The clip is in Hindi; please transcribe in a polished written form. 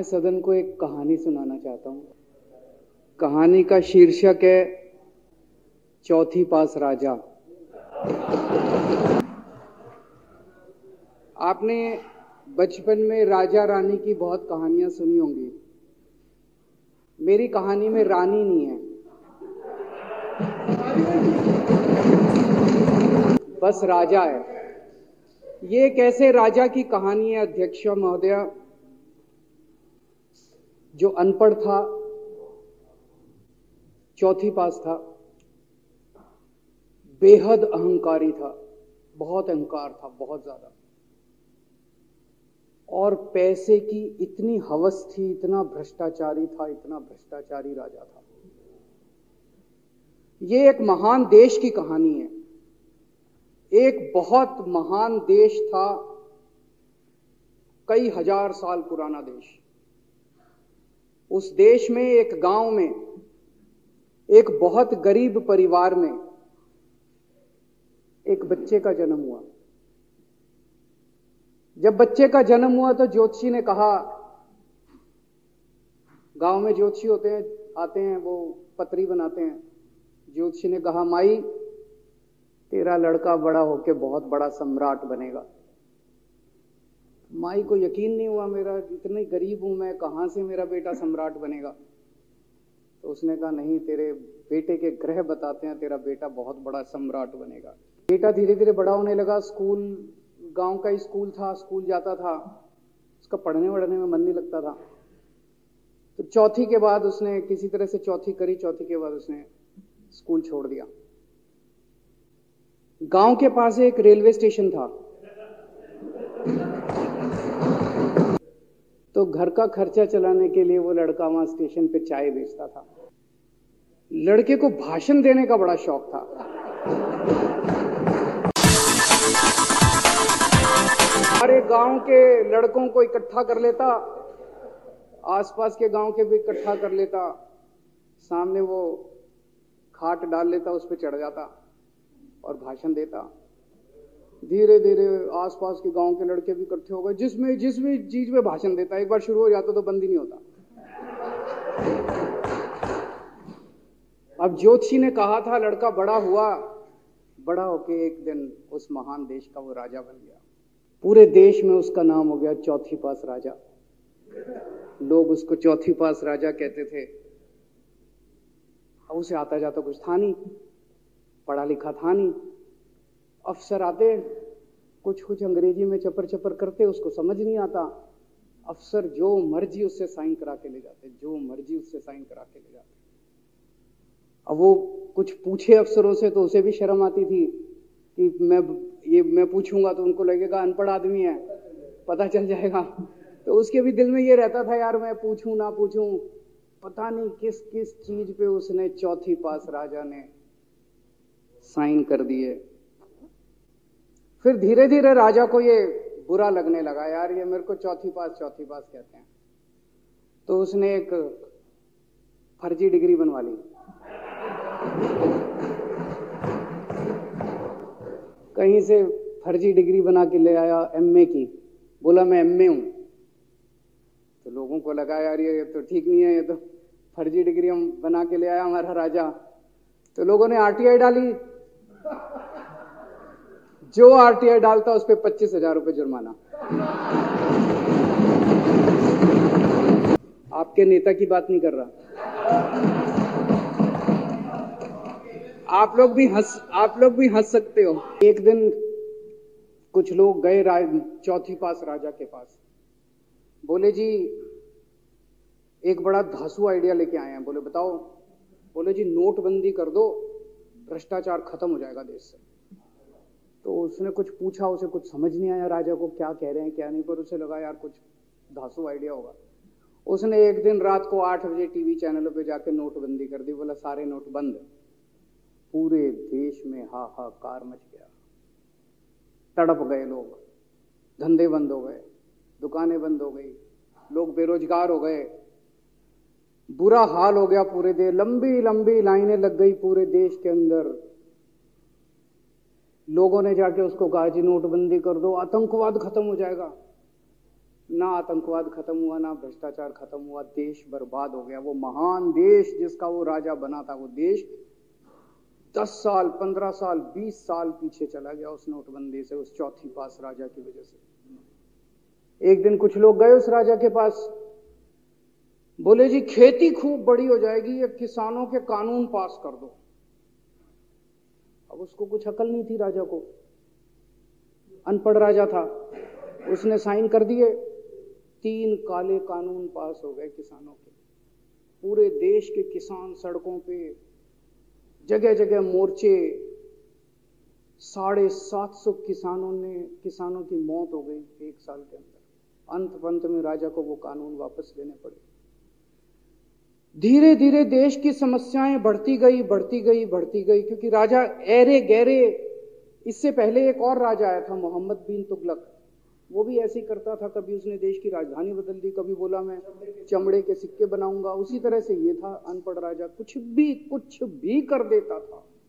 मैं सदन को एक कहानी सुनाना चाहता हूँ। कहानी का शीर्षक है चौथी पास राजा। आपने बचपन में राजा रानी की बहुत कहानियां सुनी होंगी। मेरी कहानी में रानी नहीं है, बस राजा है। ये कैसे राजा की कहानी है अध्यक्ष महोदया, जो अनपढ़ था, चौथी पास था, बेहद अहंकारी था, बहुत अहंकार था, बहुत ज्यादा, और पैसे की इतनी हवस थी, इतना भ्रष्टाचारी था, इतना भ्रष्टाचारी राजा था। ये एक महान देश की कहानी है। एक बहुत महान देश था, कई हजार साल पुराना देश। उस देश में एक गांव में एक बहुत गरीब परिवार में एक बच्चे का जन्म हुआ। जब बच्चे का जन्म हुआ तो ज्योतिषी ने कहा, गांव में ज्योतिषी होते हैं, आते हैं, वो पत्री बनाते हैं। ज्योतिषी ने कहा, माई तेरा लड़का बड़ा होके बहुत बड़ा सम्राट बनेगा। माई को यकीन नहीं हुआ, मेरा इतनी गरीब हूं मैं, कहां से मेरा बेटा सम्राट बनेगा। तो उसने कहा, नहीं, तेरे बेटे के ग्रह बताते हैं तेरा बेटा बहुत बड़ा सम्राट बनेगा। बेटा धीरे धीरे बड़ा होने लगा। स्कूल, गांव का ही स्कूल था, स्कूल जाता था, उसका पढ़ने वढ़ने में मन नहीं लगता था। तो चौथी के बाद उसने किसी तरह से चौथी करी। चौथी के बाद उसने स्कूल छोड़ दिया। गांव के पास एक रेलवे स्टेशन था, तो घर का खर्चा चलाने के लिए वो लड़का वहां स्टेशन पे चाय बेचता था। लड़के को भाषण देने का बड़ा शौक था। सारे गांव के लड़कों को इकट्ठा कर लेता, आसपास के गांव के भी इकट्ठा कर लेता, सामने वो खाट डाल लेता, उस पर चढ़ जाता और भाषण देता। धीरे धीरे आसपास के गांव के लड़के भी इकट्ठे हो गए। जिस भी चीज में भाषण देता, एक बार शुरू हो जाता तो बंद ही नहीं होता। अब ज्योतिषी ने कहा था, लड़का बड़ा हुआ, बड़ा होके एक दिन उस महान देश का वो राजा बन गया। पूरे देश में उसका नाम हो गया चौथी पास राजा। लोग उसको चौथी पास राजा कहते थे। अब उसे आता जाता कुछ था नहीं, पढ़ा लिखा था नहीं। अफसर आते, कुछ अंग्रेजी में चपर चपर करते, उसको समझ नहीं आता। अफसर जो मर्जी उससे साइन करा के ले जाते, जो मर्जी उससे साइन करा के ले जाते। अब वो कुछ पूछे अफसरों से तो उसे भी शर्म आती थी कि मैं पूछूंगा तो उनको लगेगा अनपढ़ आदमी है, पता चल जाएगा। तो उसके भी दिल में ये रहता था, यार मैं पूछूं ना पूछूं। पता नहीं किस किस चीज पे उसने चौथी पास राजा ने साइन कर दिए। फिर धीरे धीरे राजा को ये बुरा लगने लगा, यार ये मेरे को चौथी पास कहते हैं। तो उसने एक फर्जी डिग्री बनवा ली। कहीं से फर्जी डिग्री बना के ले आया, एमए की। बोला मैं एमए हूं। तो लोगों को लगा, यार ये तो ठीक नहीं है, ये तो फर्जी डिग्री हम बना के ले आया हमारा राजा। तो लोगों ने आरटीआई डाली। जो आरटीआई डालता उस पर 25,000 रुपये जुर्माना। आपके नेता की बात नहीं कर रहा। आप लोग भी हंस सकते हो। एक दिन कुछ लोग गए चौथी पास राजा के पास। बोले, जी एक बड़ा धांसू आइडिया लेके आए हैं। बोले बताओ। बोले, जी नोटबंदी कर दो, भ्रष्टाचार खत्म हो जाएगा देश से। तो उसने कुछ पूछा, उसे कुछ समझ नहीं आया राजा को, क्या कह रहे हैं क्या नहीं, पर उसे लगा यार कुछ धांसू आइडिया होगा। उसने एक दिन रात को 8 बजे टीवी चैनलों पे जाके नोटबंदी कर दी। बोला सारे नोट बंद। पूरे देश में हाहाकार मच गया, तड़प गए लोग, धंधे बंद हो गए, दुकानें बंद हो गई, लोग बेरोजगार हो गए, बुरा हाल हो गया पूरे देश। लंबी लंबी लाइनें लग गई पूरे देश के अंदर। लोगों ने जाके उसको कहा, जी नोटबंदी कर दो, आतंकवाद खत्म हो जाएगा। ना आतंकवाद खत्म हुआ, ना भ्रष्टाचार खत्म हुआ, देश बर्बाद हो गया। वो महान देश जिसका वो राजा बना था, वो देश 10 साल, 15 साल, 20 साल पीछे चला गया उस नोटबंदी से, उस चौथी पास राजा की वजह से। एक दिन कुछ लोग गए उस राजा के पास, बोले जी खेती खूब बड़ी हो जाएगी, ये किसानों के कानून पास कर दो। अब उसको कुछ अकल नहीं थी राजा को, अनपढ़ राजा था। उसने साइन कर दिए, 3 काले कानून पास हो गए किसानों के। पूरे देश के किसान सड़कों पे, जगह जगह मोर्चे, 750 किसानों की मौत हो गई 1 साल के अंदर। अंत में राजा को वो कानून वापस लेने पड़े। धीरे धीरे देश की समस्याएं बढ़ती गई, क्योंकि राजा ऐरे गहरे। इससे पहले एक और राजा आया था, मोहम्मद बिन तुगलक, वो भी ऐसे ही करता था। कभी उसने देश की राजधानी बदल दी, कभी बोला मैं चमड़े के सिक्के बनाऊंगा। उसी तरह से ये था, अनपढ़ राजा, कुछ भी कर देता था।